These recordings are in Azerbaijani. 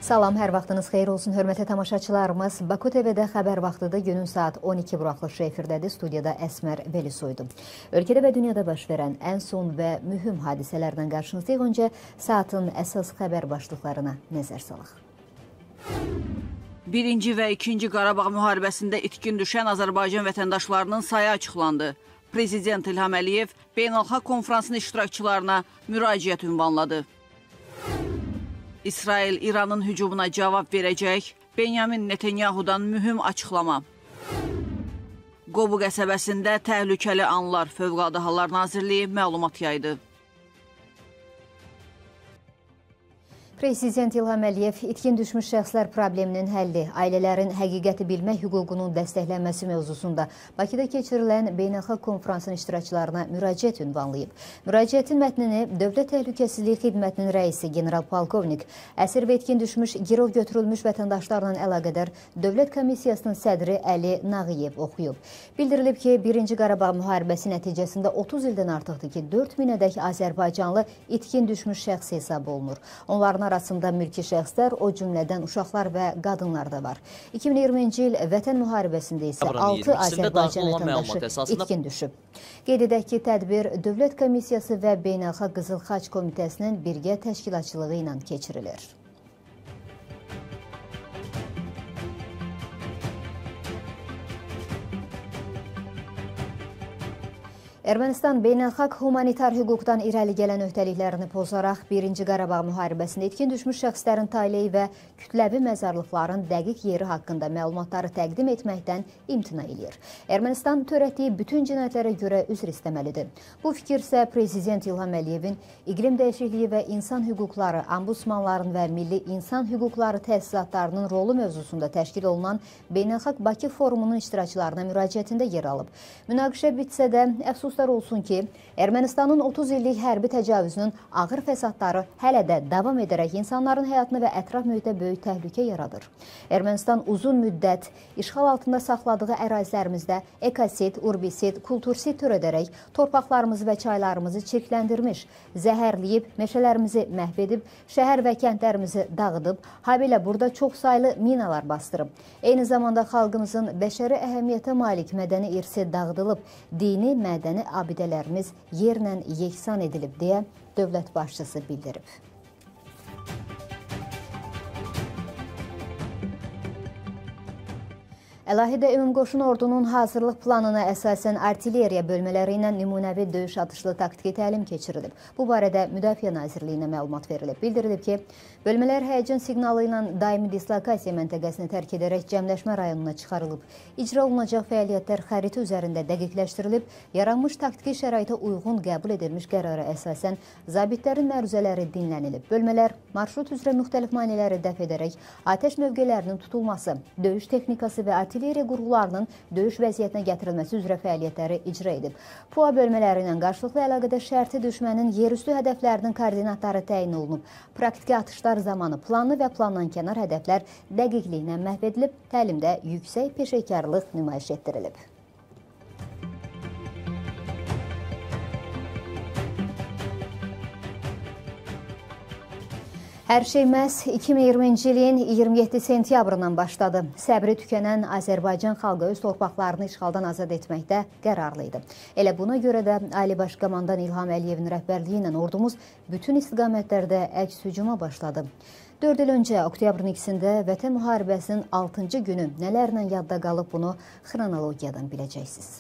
Salam, hər vaxtınız xeyir olsun, hörmətli tamaşaçılarımız. Baku TV-də xəbər vaxtıdır, günün saat 12 buraxılışı efirdədir. Studiyada Əsmər Velisoydu. Ölkədə və dünyada baş verən ən son və mühüm hadisələrdən qarşınızdayıq. Öncə saatın əsas xəbər başlıqlarına nəzər salaq. Birinci və ikinci Qarabağ müharibəsində itkin düşən Azərbaycan vətəndaşlarının sayı açıqlandı. Prezident İlham Əliyev beynəlxalq konferansın iştirakçılarına müraciət ünvanladı. İsrail İranın hücumuna cavab verəcək, Benyamin Netanyahu'dan mühüm açıqlama. Qobu qəsəbəsində təhlükəli anlar, Fövqəladə Hallar Nazirliyi məlumat yaydı. Prezident İlham Əliyev itkin düşmüş şəxslər probleminin həlli, ailələrin həqiqəti bilmək hüququnun dəstəklənməsi mövzusunda Bakıda keçirilən beynəlxalq konferansın iştirakçılarına müraciət ünvanlayıb. Müraciətin mətnini Dövlət Təhlükəsizlik Xidmətinin rəisi general-polkovnik, əsir və itkin düşmüş, girov götürülmüş vətəndaşlarla əlaqədar Dövlət Komissiyasının sədri Əli Nağıyev oxuyub. Bildirilib ki, 1-ci Qarabağ müharibəsi nəticəsində 30 ildən artıqdır ki, 4000-ədək Azərbaycanlı itkin düşmüş şəxs hesab olunur. Onların arasında mülki şəxslər, o cümlədən uşaqlar və qadınlar da var. 2020-ci il vətən müharibəsində isə 6 Azərbaycan vətəndaşı itkin düşüb. Qeyd edək ki, tədbir Dövlət Komissiyası və Beynəlxalq Qızıl Xaç Komitəsinin birgə təşkilatçılığı ilə keçirilir. Ermənistan beynəlxalq humanitar hüquqdan irəli gələn öhdəliklərini pozaraq 1-ci Qarabağ müharibəsində itkin düşmüş şəxslərin taleyi və kütləvi məzarlıqların dəqiq yeri haqqında məlumatları təqdim etməkdən imtina edir. Ermənistan törətdiyi bütün cinayətlərə görə üzr istəməlidir. Bu fikir isə Prezident İlham Əliyevin iqlim dəyişikliyi və insan hüquqları, ombudsmanların və milli insan hüquqları təsisatlarının rolu mövzusunda təşkil olunan Beynəlxalq Bakı forumunun iştirakçılarına müraciətində yer alıb. Münaqişə bitsə də əfsuslar olsun ki, Ermənistanın 30 illik hərbi təcavüzünün ağır fəsadları hələ də davam edərək insanların həyatını və ətraf mühitə böyük təhlükə yaradır. Ermənistan uzun müddət işğal altında saxladığı ərazilərimizdə ekosid, urbisid, kultursid törədərək torpaqlarımızı və çaylarımızı çirkləndirmiş, zəhərləyib, meşələrimizi məhv edib, şəhər və kəndlərimizi dağıdıb, habelə burada çox saylı minalar bastırıb. Eyni zamanda xalqımızın bəşəri əhəmiyyətə malik mədəni irsi dağıdılıb, dini, mədəni abidələrimiz yerlə yeksan edilib deyə dövlət başçısı bildirib. Əlahədə Ümumqoşun ordunun hazırlıq planına əsasən artilleriya bölmələri ilə nümunəvi döyüş atışlı taktiki təlim keçirilib. Bu barədə Müdafiə Nazirliyinə məlumat verilib. Bildirilib ki, bölmələr həyəcan siqnalı ilə daimi dislokasiya məntəqəsini tərk edərək cəmləşmə rayonuna çıxarılıb. İcra olunacaq fəaliyyətlər xəritə üzərində dəqiqləşdirilib, yaranmış taktiki şəraitə uyğun qəbul edilmiş qərara əsasən zabitlərin məruzələri dinlənilib. Bölmələr marşrut üzrə müxtəlif maneələri dəf edərək atəş mövqelərinin tutulması, döyüş texnikası və artilleriya qurğularının döyüş vəziyyətinə gətirilməsi üzrə fəaliyyətləri icra edib. PUA bölmələri ilə qarşılıqlı əlaqədə şərti düşmənin yerüstü hədəflərinin koordinatları təyin olunub. Praktiki atışlar zamanı planlı və planlankənar hədəflər dəqiqliklə məhv edilib, təlimdə yüksək peşəkarlıq nümayiş etdirilib. Hər şey məhz 2020-ci ilin 27 sentyabrından başladı. Səbri tükənən Azərbaycan xalqı öz torpaqlarını işğaldan azad etməkdə qərarlıydı. Elə buna görə də Ali Baş Komandan İlham Əliyevin rəhbərliyi ilə ordumuz bütün istiqamətlərdə əks hücuma başladı. 4 il öncə oktyabrın 2-də Vətən müharibəsinin 6-cı günü nələrlə yadda qalıb bunu xronologiyadan biləcəksiniz.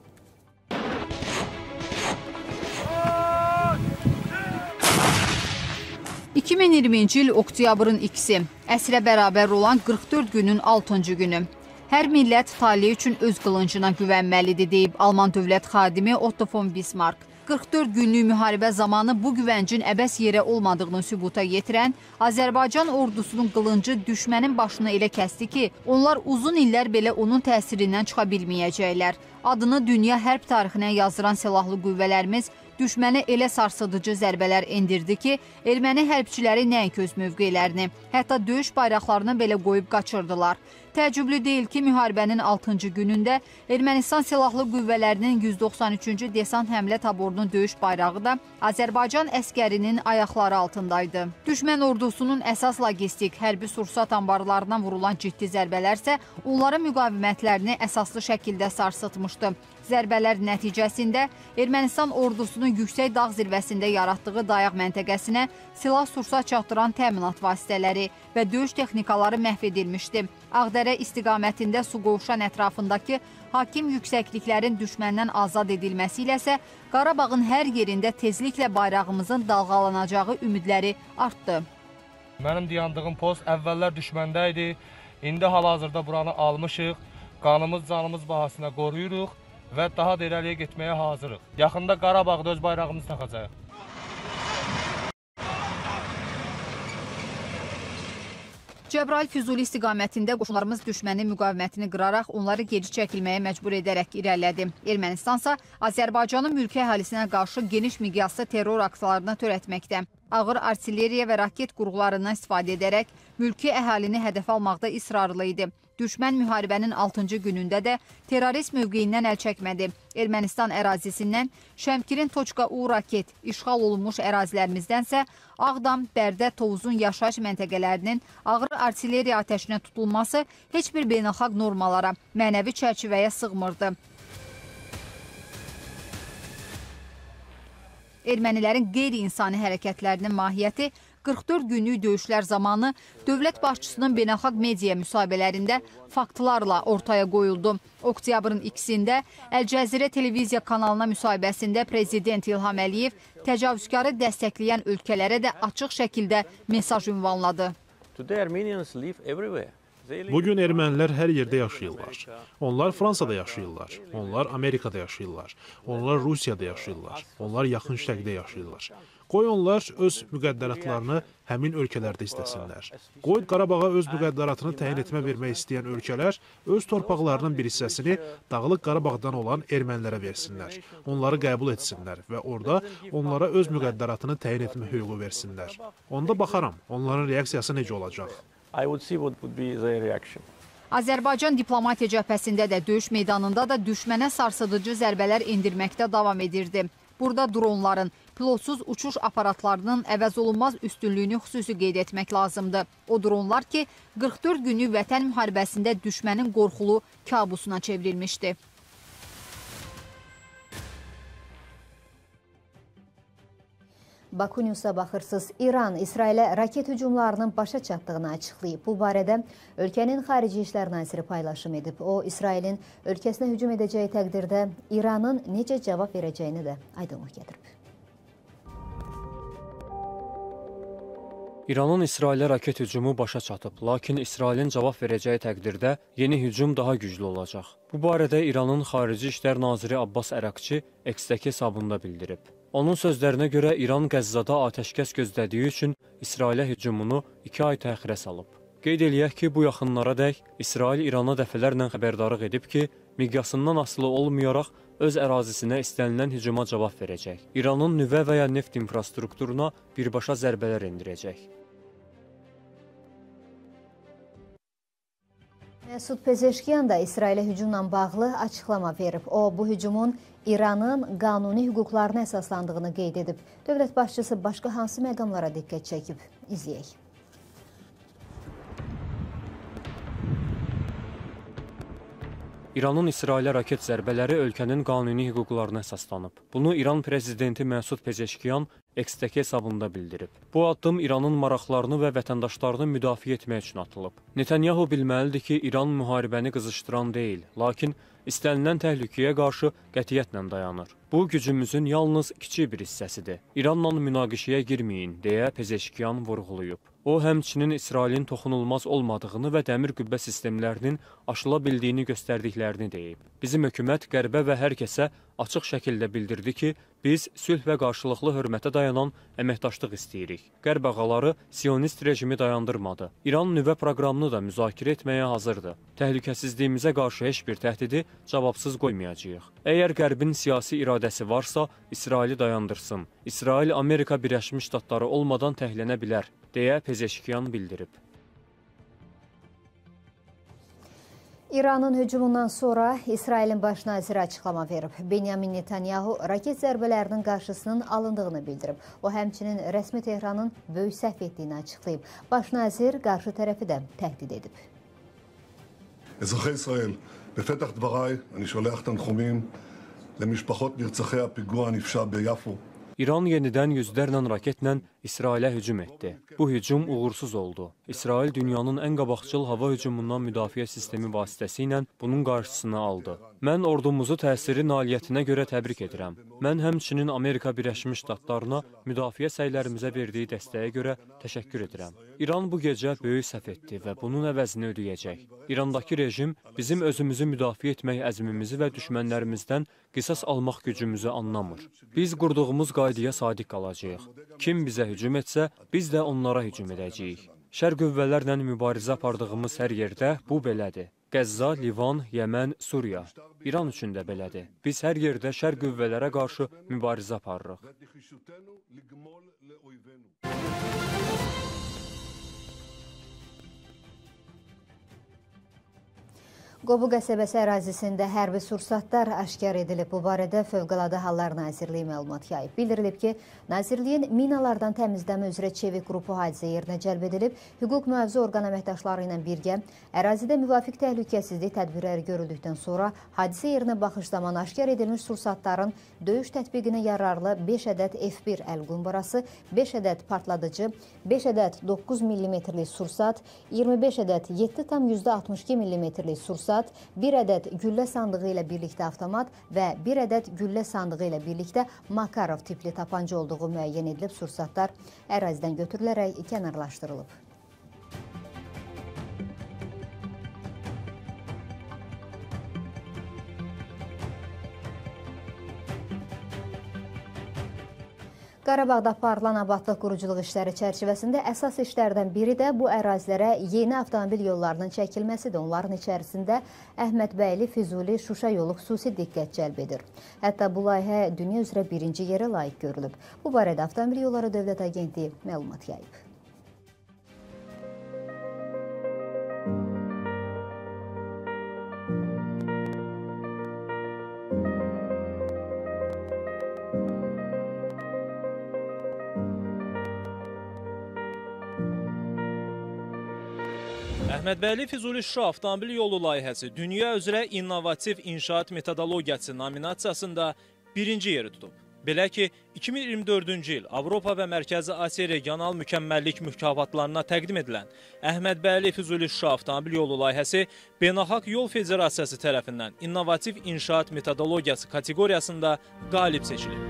2020-ci il oktyabrın 2-si, əsrə bərabər olan 44 günün 6-cı günü. Hər millət taliyi üçün öz qılıncına güvənməlidir, deyib Alman dövlət xadimi Otto von Bismarck. 44 günlük müharibə zamanı bu güvəncin əbəs yerə olmadığını sübuta yetirən Azərbaycan ordusunun qılıncı düşmənin başını elə kəsdi ki, onlar uzun illər belə onun təsirindən çıxa bilməyəcəklər. Adını dünya hərb tarixinə yazdıran silahlı qüvvələrimiz düşməni elə sarsıdıcı zərbələr endirdi ki, erməni hərbçiləri nəinki öz mövqelərini, hətta döyüş bayraqlarını belə qoyub qaçırdılar. Təəccüblü deyil ki, müharibənin 6-cı günündə Ermənistan Silahlı Qüvvələrinin 193-cü desant həmlə taborunun döyüş bayrağı da Azərbaycan əskərinin ayaqları altındaydı. Düşmən ordusunun əsas logistik, hərbi sursat anbarlarına vurulan ciddi zərbələr isə onların müqavimətlərini əsaslı şəkildə sarsıtmışdı. Zərbələr nəticəsində Ermənistan ordusunun yüksək dağ zirvəsində yaratdığı dayaq məntəqəsinə silah-sursat çatdıran təminat vasitələri və döyüş texnikaları məhv edilmişdi. Ağdərə istiqamətində su qovşan ətrafındakı hakim yüksəkliklərin düşməndən azad edilməsi ilə isə Qarabağın hər yerində tezliklə bayrağımızın dalğalanacağı ümidləri artdı. Mənim dayandığım post əvvəllər düşməndə idi. İndi hal-hazırda buranı almışıq. Qanımız, canımız bahasına qoruyuruq və daha da irəliyə getməyə hazırıq. Yaxında Qarabağda öz bayrağımızı taxacaq. Cəbrayıl Füzuli istiqamətində qoşunlarımız düşmənin müqavimətini qıraraq onları geri çəkilməyə məcbur edərək irəlilədi. Ermənistansa Azərbaycanın mülki əhalisinə qarşı geniş miqyaslı terror aksiyalarına törətməkdə. Ağır artilleriya və raket qurğularından istifadə edərək mülki əhalini hədəf almaqda israrlı idi. Düşmən müharibənin 6-cı günündə də terrorist mövqeyindən əl çəkmədi. Ermənistan ərazisindən Şəmkirin Toçka-U raket, işğal olunmuş ərazilərimizdənsə Ağdam, Bərdə, Tovuzun yaşayış məntəqələrinin ağır artilleriya atəşinə tutulması heç bir beynəlxalq normalara, mənəvi çərçivəyə sığmırdı. Ermənilərin qeyri-insani hərəkətlərinin mahiyyəti 44 günlük döyüşlər zamanı dövlət başçısının beynəlxalq media müsahibələrində faktlarla ortaya qoyuldu. Oktyabrın 2-sində Əl-Cəzirə televiziya kanalına müsahibəsində Prezident İlham Əliyev təcavüzkarı dəstəkləyən ölkələrə də açıq şəkildə mesaj ünvanladı. Bugün ermənilər hər yerdə yaşayırlar. Onlar Fransada yaşayırlar. Onlar Amerikada yaşayırlar. Onlar Rusiyada yaşayırlar. Onlar yaxın şərqdə yaşayırlar. Qoy onlar öz müqəddəratlarını həmin ölkələrdə istəsinlər. Qoy Qarabağa öz müqəddəratını təyin etmə vermək istəyən ölkələr öz torpaqlarının bir hissəsini Dağlıq Qarabağdan olan ermənilərə versinlər. Onları qəbul etsinlər və orada onlara öz müqəddəratını təyin etmə hüququ versinlər. Onda baxaram, onların reaksiyası necə olacaq. Azərbaycan diplomatiya cəbhəsində də döyüş meydanında da düşmənə sarsıdıcı zərbələr endirməkdə davam edirdi. Burada dronların, pilotsuz uçuş aparatlarının əvəz olunmaz üstünlüyünü xüsusi qeyd etmək lazımdır. O dronlar ki, 44 günlük vətən müharibəsində düşmənin qorxulu kabusuna çevrilmişdi. Baku News'a baxırsınız. İran İsrailə raket hücumlarının başa çatdığını açıqlayıb. Bu barədə ölkənin Xarici İşlər Naziri paylaşım edib. O, İsrailin ölkəsinə hücum edəcəyi təqdirdə İranın necə cavab verəcəyini də aydınlıq gətirib. İranın İsrailə raket hücumu başa çatıb, lakin İsrailin cavab verəcəyi təqdirdə yeni hücum daha güclü olacaq. Bu barədə İranın Xarici İşlər Naziri Abbas Əraqçi X-dəki hesabında bildirib. Onun sözlərinə görə İran Qəzzada atəşkəs gözlədiyi üçün İsrailə hücumunu 2 ay təxirə salıb. Qeyd eləyək ki, bu yaxınlaradək İsrail İrana dəfələrlə xəbərdarlıq edib ki, miqyasından asılı olmayaraq öz ərazisinə istənilən hücuma cavab verəcək. İranın nüvə və ya neft infrastrukturuna birbaşa zərbələr endirəcək. Məsud Pezeşkiyan da İsrailə hücumla bağlı açıqlama verib. O, bu hücumun İranın qanuni hüquqlarına əsaslandığını qeyd edib. Dövlət başçısı başqa hansı məqamlara diqqət çəkib? İzləyək. İranın İsrailə raket zərbələri ölkənin qanuni hüquqlarına əsaslanıb. Bunu İran prezidenti Məsud Pezeşkiyan X-dəki hesabında bildirib. Bu addım İranın maraqlarını və vətəndaşlarını müdafiə etmək üçün atılıb. Netanyahu bilməlidir ki, İran müharibəni qızışdıran deyil, lakin istənilən təhlükəyə qarşı qətiyyətlə dayanır. Bu, gücümüzün yalnız kiçik bir hissəsidir. İranla münaqişəyə girməyin, deyə Pezeşkiyan vurğulayıb. O, həmçinin İsrailin toxunulmaz olmadığını və dəmir qübbə sistemlərinin aşıla bildiyini göstərdiklərini deyib. Bizim hökumət qərbə və hər kəsə açıq şəkildə bildirdi ki, biz sülh və qarşılıqlı hörmətə dayanan əməkdaşlıq istəyirik. Qərb ağaları Siyonist rejimi dayandırmadı. İran nüvə proqramını da müzakirə etməyə hazırdır. Təhlükəsizliyimizə qarşı heç bir təhdidi cavabsız qoymayacağıq. Əgər Qərbin siyasi iradəsi varsa, İsraili dayandırsın. İsrail Amerika Birləşmiş Ştatları olmadan təhlənə bilər, deyə Pezeşkiyan bildirib. İranın hücumundan sonra İsrailin baş naziri açıqlama verib. Benyamin Netanyahu raket zərbələrinin qarşısının alındığını bildirib. O həmçinin rəsmi Tehranın böyük səhv etdiyini açıqlayıb. Baş nazir qarşı tərəfi də təhdid edib. אזרחי ישראל, בפתח דבריי אני שולח תנחומים למשפחות נרצחי הפיגוע הנפשע ביפו. İran yenidən yüzlərlə raketlə İsrailə hücum etdi. Bu hücum uğursuz oldu. İsrail dünyanın ən qabaqcıl hava hücumundan müdafiə sistemi vasitəsilə bunun qarşısını aldı. Mən ordumuzu təsiri nailiyyətinə görə təbrik edirəm. Mən həmçinin Amerika Birləşmiş Ştatlarına müdafiə səylərimizə verdiyi dəstəyə görə təşəkkür edirəm. İran bu gecə böyük səhv etdi və bunun əvəzini ödəyəcək. İrandakı rejim bizim özümüzü müdafiə etmək əzmimizi və düşmənlərimizdən qisas almaq gücümüzü anlamır. Biz qurduğumuz qaydaya sadiq qalacağıq. Kim bizə hücum etsə, biz də onlara hücum edəcəyik. Şər qüvvələrlə mübarizə apardığımız hər yerdə bu belədir. Qəzza, Livan, Yəmən, Suriya. İran üçün də belədir. Biz hər yerdə şər qüvvələrə qarşı mübarizə aparırıq. Qobu qəsəbəsi ərazisində hərbi sursatlar aşkar edilib. Bu barədə Fövqəladə Hallar Nazirliyi məlumat yayıb. Bildirilib ki, Nazirliyin minalardan təmizləmə üzrə çevik qrupu hadisə yerinə cəlb edilib. Hüquq mühafizə orqan əməkdaşları ilə birgə ərazidə müvafiq təhlükəsizlik tədbirləri görüldükdən sonra hadisə yerinə baxış zamanı aşkar edilmiş sursatların döyüş tətbiqinə yararlı 5 ədəd F1 əl qumbarası, 5 ədəd partladıcı, 5 ədəd 9 mm-lik sursat, 25 ədəd 7,62 mm-lik sursat, 1 ədəd güllə sandığı ilə birlikdə avtomat və 1 ədəd güllə sandığı ilə birlikdə Makarov tipli tapanca olduğu müəyyən edilib. Sursatlar ərazidən götürülərək kənarlaşdırılıb. Qarabağda aparılan abadlıq quruculuq işləri çərçivəsində əsas işlərdən biri də bu ərazilərə yeni avtomobil yollarının çəkilməsidir. Onların içərisində Əhmədbəyli, Füzuli, Şuşa yolu xüsusi diqqət cəlb edir. Hətta bu layihə dünya üzrə birinci yerə layiq görülüb. Bu barədə Avtomobil Yolları Dövlət Agentliyi məlumat yayıb. Əhmədbəyli Füzuli Şuşa avtomobil yolu layihəsi dünya üzrə innovativ inşaat metodologiyası nominasiyasında birinci yeri tutub. Belə ki, 2024-cü il Avropa və Mərkəzi Asiya regional mükəmməllik mükafatlarına təqdim edilən Əhmədbəyli Füzuli Şuşa avtomobil yolu layihəsi Beynəlxalq Yol Federasiyası tərəfindən innovativ inşaat metodologiyası kateqoriyasında qalib seçilib.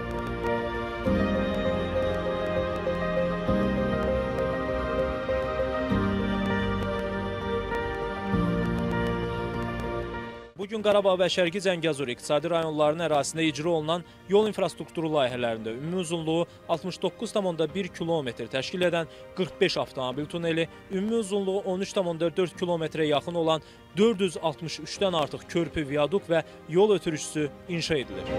Bugün Qarabağ və Şərqi Zəngəzur iqtisadi rayonlarının ərazisində icra olunan yol infrastrukturu layihələrində ümumi uzunluğu 69,1 kilometr təşkil edən 45 avtomobil tuneli, ümumi uzunluğu 13,4 kilometrə yaxın olan 463-dən artıq körpü, viaduk və yol ötürücüsü inşa edilir.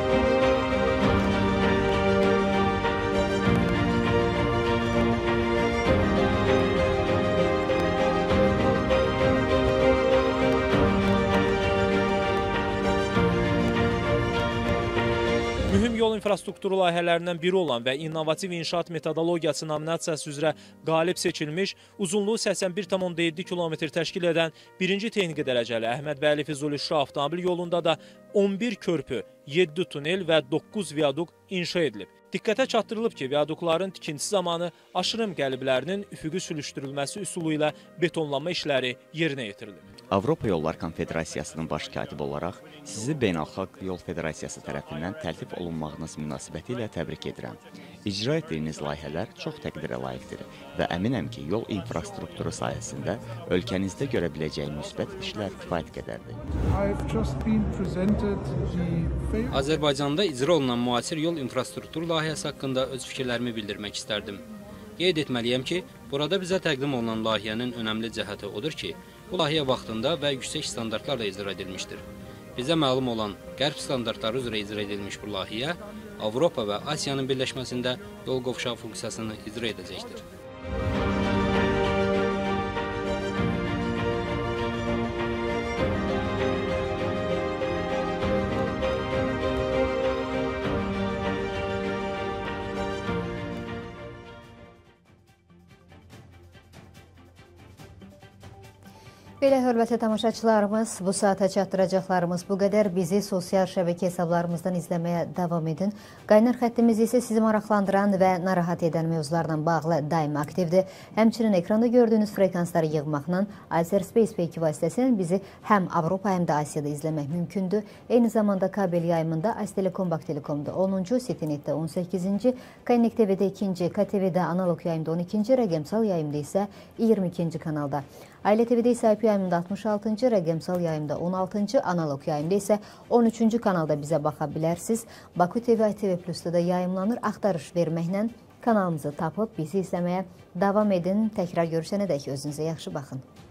Mühüm yol infrastrukturu layihələrindən biri olan və innovativ inşaat metodologiyası nominasiyası üzrə qalib seçilmiş, uzunluğu 81,7 kilometr təşkil edən birinci texniki dərəcəli Əhmədbəyli Füzuli Şuşa avtomobil yolunda da 11 körpü, 7 tunel və 9 viaduk inşa edilib. Diqqətə çatdırılıb ki, viadukların tikintisi zamanı aşırım qəliblərinin üfüqü sülüşdürülməsi üsulu ilə betonlanma işləri yerinə yetirilib. Avropa Yollar Konfederasiyasının baş katibi olaraq sizi Beynəlxalq Yol Federasiyası tərəfindən təltif olunmağınız münasibəti ilə təbrik edirəm. İcra etdiyiniz layihələr çox təqdirə layiqdir və əminəm ki, yol infrastrukturu sayəsində ölkənizdə görə biləcəyi müsbət işlər kifayət qədərdir. Azərbaycanda icra olunan müasir yol infrastrukturu layihəsi haqqında öz fikirlərimi bildirmək istərdim. Qeyd etməliyəm ki, burada bizə təqdim olunan layihənin önəmli cəhəti odur ki, bu layihə vaxtında və yüksək standartlarla icra edilmişdir. Bizə məlum olan qərb standartları üzrə icra edilmiş bu layihə Avropa və Asiyanın birləşməsində yol qovşağı funksiyasını icra edəcəkdir. Belə hörmətli tamaşaçılarımız, bu saata çatdıracaqlarımız bu qədər. Bizi sosial şəbəkə hesablarımızdan izləməyə davam edin. Qaynar xəttimiz isə sizi maraqlandıran və narahat edən mövzularla bağlı daim aktivdir. Həmçinin ekranda gördüyünüz frekansları yığmaqla Azerspace P2 vasitəsilə bizi həm Avropa, həm də Asiyada izləmək mümkündür. Eyni zamanda kabel yayımında Aztelekom, Baktelekomda 10-cu, Citynet-də 18-ci, Connect TV-də 2-ci, KTV-də analog yayımda 12-ci, rəqəmsal yayımda isə 22-ci kanalda. Ailə TV-də isə IP yayımında 66-cı, rəqəmsal yayımda 16-cı, analog yayımda isə 13-cü kanalda bizə baxa bilərsiniz. Baku TV, ITV Plus-da da yayımlanır. Axtarış verməklə kanalımızı tapıb bizi izləməyə davam edin. Təkrar görüşənədək özünüzə yaxşı baxın.